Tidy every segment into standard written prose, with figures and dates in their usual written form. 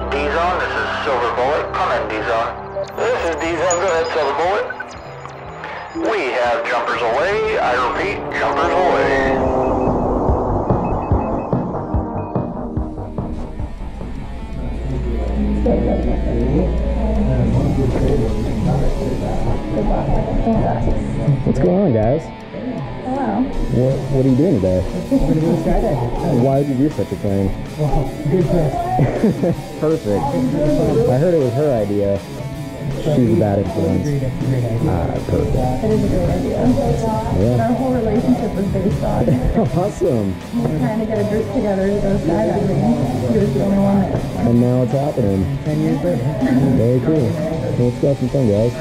DZONE, this is Silver Bullet. Come in, DZONE. This is DZONE, go ahead, Silver Bullet. We have jumpers away. I repeat, jumpers away. What's going on, guys? Hello. What are you doing today? We're going to go skydiving. Why would you do such a thing? Well, good press. Perfect. I heard it was her idea. She's a bad influence. That's a great idea. Perfect. That is a great idea. Yeah. Our whole relationship was based on Awesome. trying to get a group together to go skydiving. He was the only one that... And now it's happening. 10 years later. Very cool. Let's go have some fun, guys.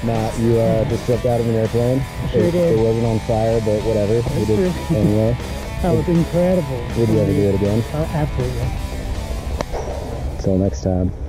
Matt, you just jumped out of an airplane. Sure did. It wasn't on fire, but whatever. You did true. anyway. That was incredible. Would you ever do it again? Oh, absolutely. Till next time.